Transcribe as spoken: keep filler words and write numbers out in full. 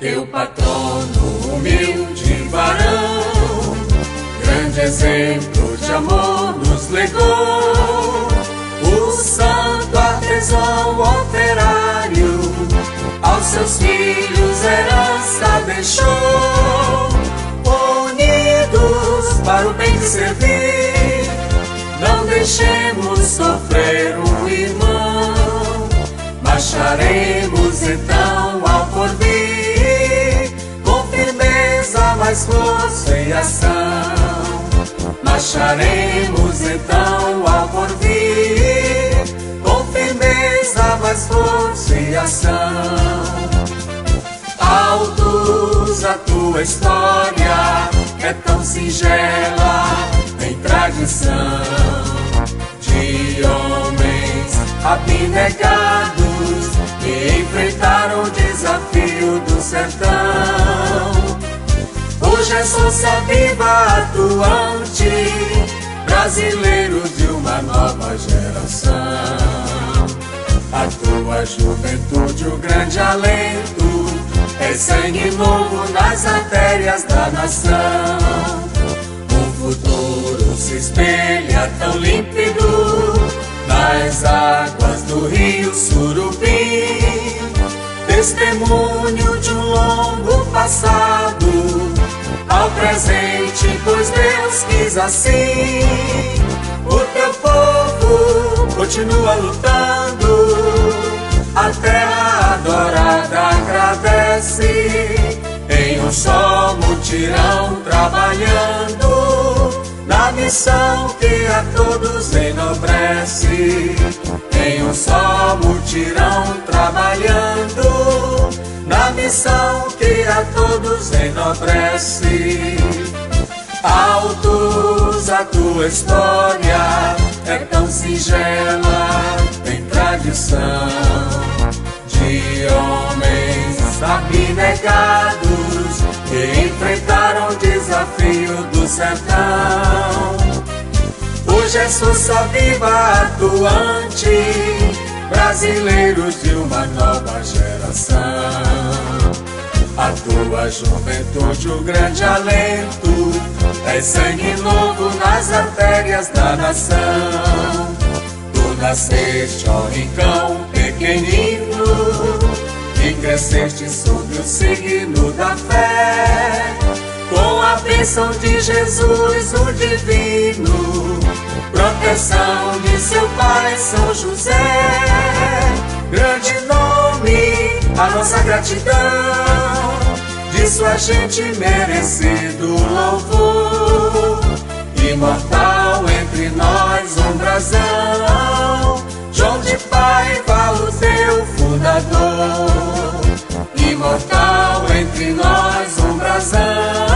teu patrono, humilde varão, grande exemplo de amor nos legou. O santo artesão operário, aos seus filhos herança deixou. Unidos para o bem de servir, não deixemos sofrer um irmão. Marcharemos então ao porvir, com firmeza, mais força e ação. Marcharemos então ao porvir, com firmeza, mais força e ação. Altos a tua história, é tão singela, tem tradição de homens abnegados que enfrentaram o desafio do sertão. Hoje é força viva atuante, brasileiros de uma nova geração. A tua juventude, o grande alento, é sangue novo nas artérias da nação. O futuro se espelha tão límpido nas águas do rio Surubim, testemunho de um longo passado ao presente, pois Deus quis assim. O teu povo continua lutando, a terra adorada agradece, em um só mutirão trabalhando, na missão que a todos enobrece. Em um só mutirão trabalhando, na missão que a todos enobrece. Altos a tua história, é tão singela, tem tradição de homens abnegados que enfrentaram o desafio do sertão. Hoje é força viva atuante, brasileiros de uma nova geração. A tua juventude, o grande alento, é sangue novo nas artérias da nação. Tu nasceste, ó rincão pequenino, e cresceste sob o signo da fé, com a bênção de Jesus, o divino, proteção de seu pai São José. Grande nome, a nossa gratidão, de sua gente merecido louvor. Imortal entre nós um brasão, João de Paiva, o teu fundador. Imortal entre nós um brasão,